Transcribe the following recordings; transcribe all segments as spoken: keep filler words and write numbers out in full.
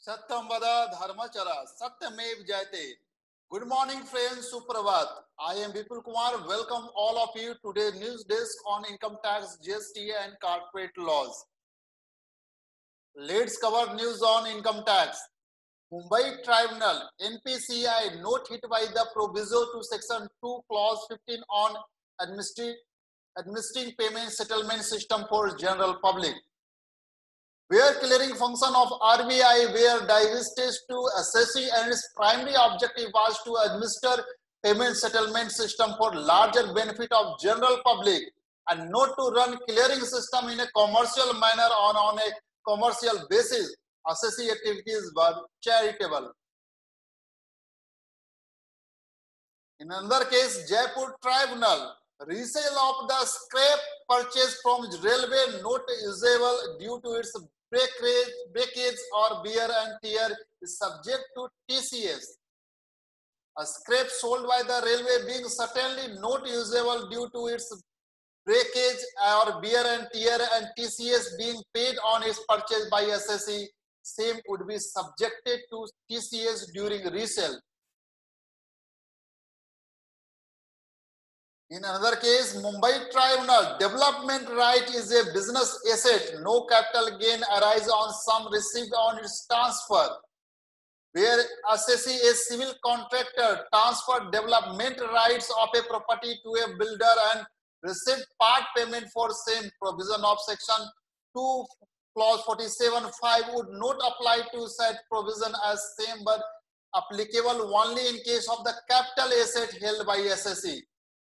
Satyam vada dharmachara, satyamev jayate. Good morning, friends. Supravat. I am Vipul Kumar. Welcome all of you to today's news desk on income tax, G S T, and corporate laws. Let's cover news on income tax. Mumbai Tribunal N P C I not hit by the proviso to Section two, Clause fifteen on administering, administering payment settlement system for general public. Where clearing function of R B I were divested to assessing and its primary objective was to administer payment settlement system for larger benefit of general public and not to run clearing system in a commercial manner on, on a commercial basis. Assessing activities were charitable. In another case, Jaipur Tribunal, resale of the scrap purchased from railway not usable due to its breakage, breakage or wear and tear is subject to T C S. A scrap sold by the railway being certainly not usable due to its breakage or wear and tear and T C S being paid on its purchase by S S E, same would be subjected to T C S during resale. In another case, Mumbai Tribunal, development right is a business asset. No capital gain arises on sum received on its transfer. Where S S E, a civil contractor, transferred development rights of a property to a builder and received part payment for same, provision of Section two, Clause forty-seven point five would not apply to said provision as same but applicable only in case of the capital asset held by S S E.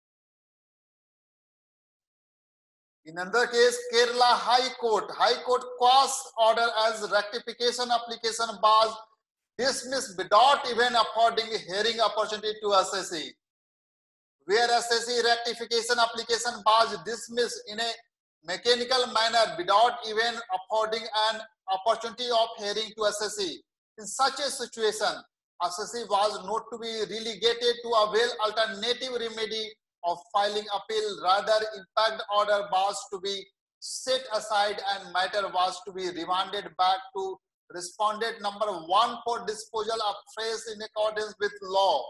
In another case, Kerala High Court, High Court quash order as rectification application was dismissed without even affording hearing opportunity to S S E. Where S S E rectification application was dismissed in a mechanical manner without even affording an opportunity of hearing to S S E. In such a situation, S S E was not to be relegated to avail alternative remedy of filing appeal. Rather, impact order was to be set aside and matter was to be remanded back to respondent number one for disposal afresh in accordance with law.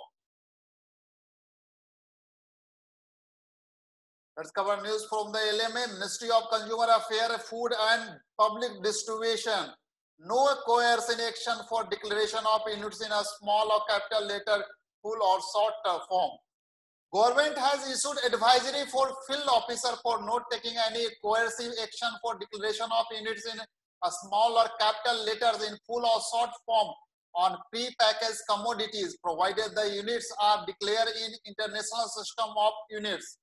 Let's cover news from the L M A, Ministry of Consumer Affairs, Food and Public Distribution. No coercion action for declaration of units in a small or capital letter, full or short form. Government has issued advisory for field officer for not taking any coercive action for declaration of units in a small or capital letters in full or short form on pre-packaged commodities, provided the units are declared in international system of units.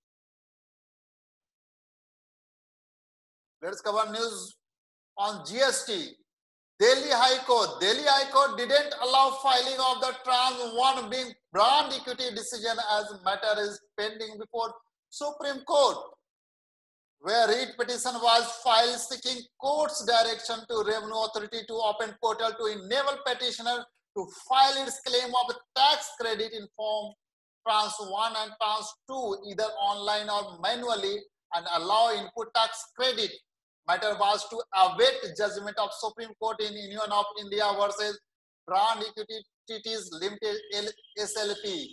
Let's cover news on G S T. Delhi High Court. Delhi High Court didn't allow filing of the trans one being brand equity decision as matter is pending before Supreme Court, where writ petition was filed seeking court's direction to Revenue Authority to open portal to enable petitioner to file its claim of tax credit in form trans one and trans two either online or manually and allow input tax credit. Matter was to await judgment of Supreme Court in Union of India versus Brand Equities Limited S L P.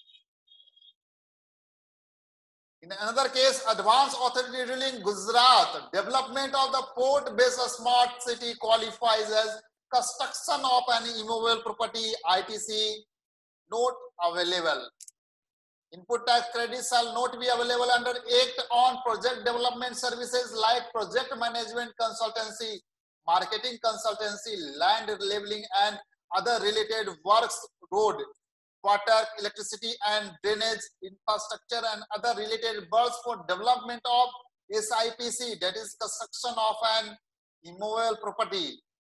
In another case, Advanced Authority ruling Gujarat, development of the port-based smart city qualifies as construction of an immovable property, I T C, not available. Input tax credit shall not be available under Act on project development services like project management consultancy, marketing consultancy, land leveling and other related works, road, water, electricity and drainage, infrastructure and other related works for development of S I P C, that is construction of an immovable property.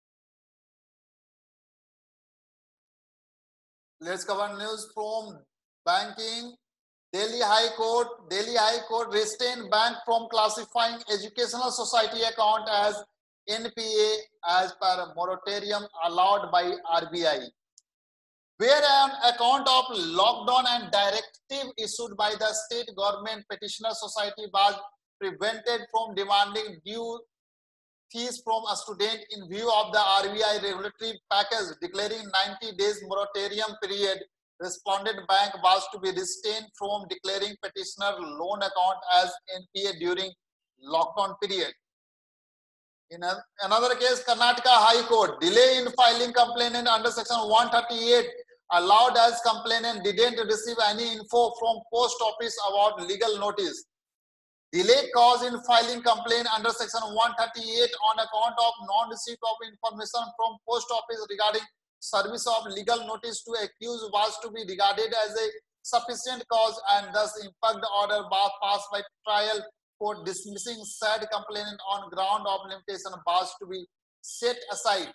Let's cover news from banking. Delhi High Court, Delhi High Court restrained bank from classifying educational society account as N P A as per moratorium allowed by R B I. Where an account of lockdown and directive issued by the state government, petitioner society was prevented from demanding due fees from a student in view of the R B I regulatory package declaring ninety days moratorium period. Respondent bank was to be restrained from declaring petitioner loan account as N P A during lockdown period. In a, another case, Karnataka High Court, delay in filing complaint under section one thirty-eight allowed as complainant didn't receive any info from post office about legal notice. Delay caused in filing complaint under section one thirty-eight on account of non-receipt of information from post office regarding service of legal notice to accused was to be regarded as a sufficient cause, and thus impact order was passed by trial court dismissing said complainant on ground of limitation was to be set aside.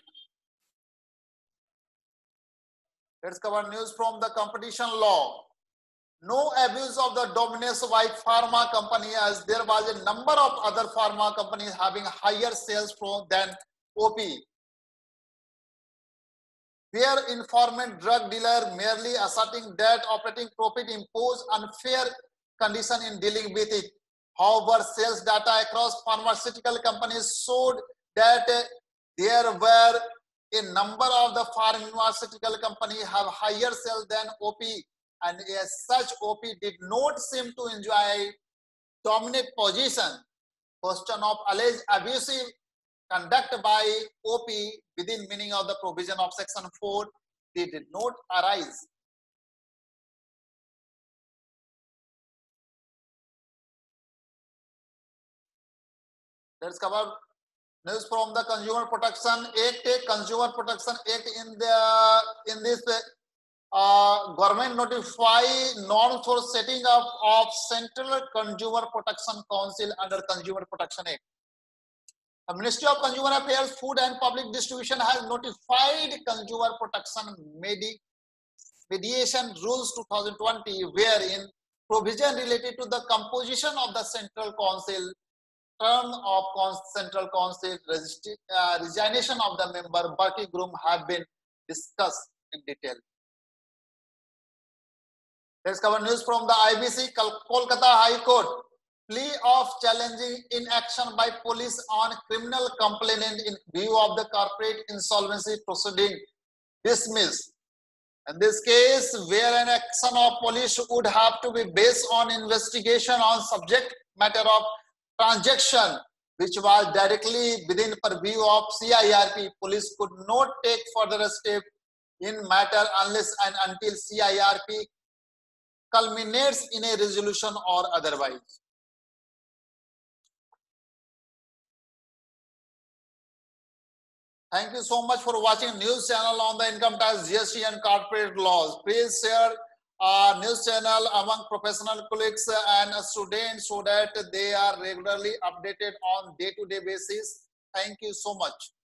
Let's cover news from the competition law. No abuse of the dominance by pharma company, as there was a number of other pharma companies having higher sales from than O P. Where informant drug dealer merely asserting that operating profit impose unfair condition in dealing with it. However, sales data across pharmaceutical companies showed that there were a number of the pharmaceutical companies have higher sales than O P, and as such O P did not seem to enjoy dominant position. Question of alleged abusive conduct by O P within meaning of the provision of section four, they did not arise. Let's cover news from the Consumer Protection Act. Consumer Protection Act in the in this uh, government notify norms for setting up of Central Consumer Protection Council under Consumer Protection Act. The Ministry of Consumer Affairs, Food and Public Distribution has notified Consumer Protection Medi Mediation Rules twenty twenty, wherein provision related to the composition of the Central Council, term of Central Council, uh, resignation of the member, working group have been discussed in detail. Let's cover news from the I B C. Kolkata High Court, plea of challenging inaction by police on criminal complainant in view of the corporate insolvency proceeding dismissed. In this case, where an action of police would have to be based on investigation on subject matter of transaction which was directly within purview of C I R P, police could not take further step in matter unless and until C I R P culminates in a resolution or otherwise. Thank you so much for watching news channel on the income tax, G S T and corporate laws. Please share our news channel among professional colleagues and students so that they are regularly updated on day-to-day basis. Thank you so much.